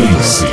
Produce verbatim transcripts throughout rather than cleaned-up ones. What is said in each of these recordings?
Dance.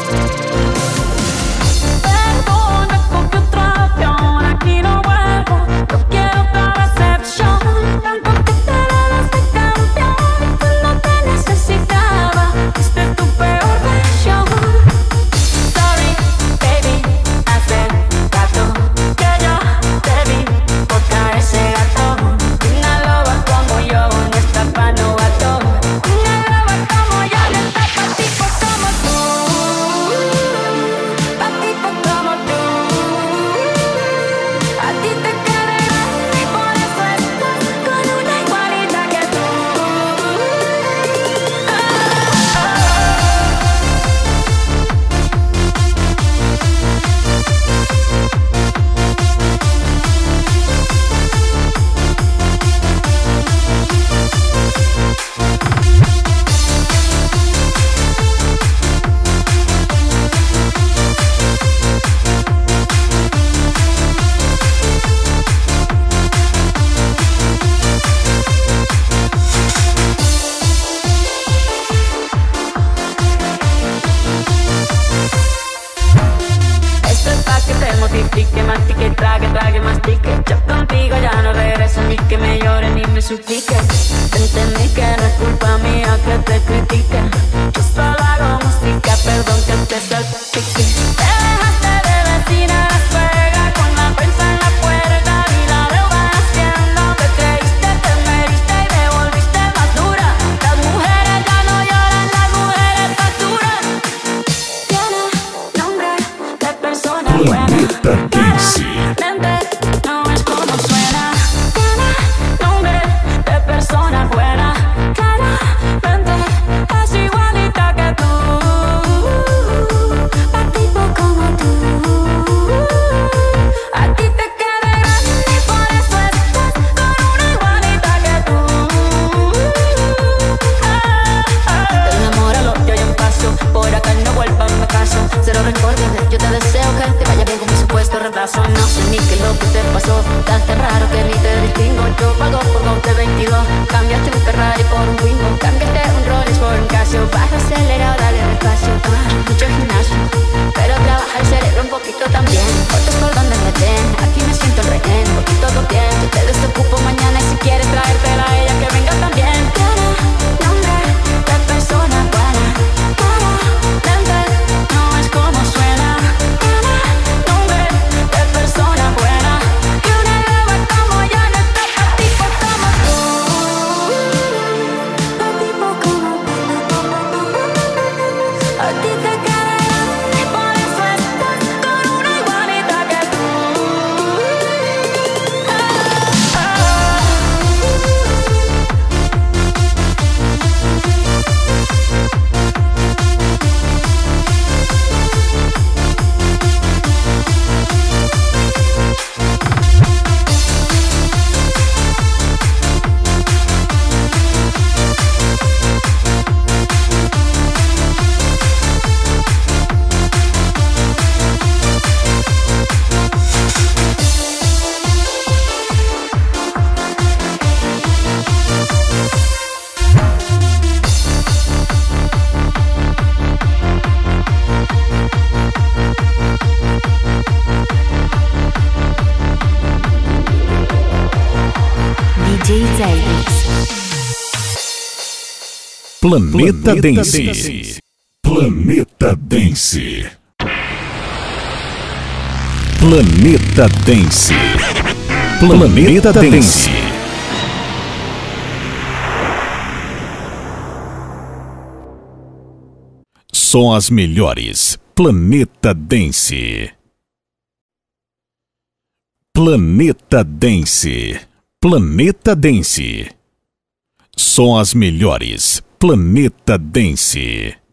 Planeta Dance. No es como suena. Nombre de persona buena. Claramente es igualita que tú. A tipo como tú. A ti te queda grande y por eso estás con una igualita que tú. Enamóralo, yo ya un paso. Por acá no vuelvan a caso. Cero recuerdos, yo te deseo que te vaya bien con mi supuesto retraso. No sé ni qué es lo que te pasó, tan raro que ni te distingo. Yo pago por dos de veintidós, cambiaste un Ferrari por un Twingo, cambiaste un Rolex por un Casio. Baja acelerado, dale despacio. Ah, mucho gimnasio, pero trabaja el cerebro un poquito también. Fotos por donde me den, aquí me siento el rehén. Porque todo bien, yo te desocupo mañana y si quieres traértela a ella que venga también. Cara, nombre de persona buena. Cara, mente, no es como suena. Cara, nombre de persona buena. Y una nueva como yo no está pa' tipo como tú. Pa' tipo como tú. A ti te queda grande y por eso estás con una igualita que tú. Ah, ah. D J Zeldrix. Planeta Dance. Planeta Dance. Planeta Dance. Planeta Dance. Só as melhores. Planeta Dance. Planeta Dance. Planeta Dance. Só as melhores. Planeta Dance.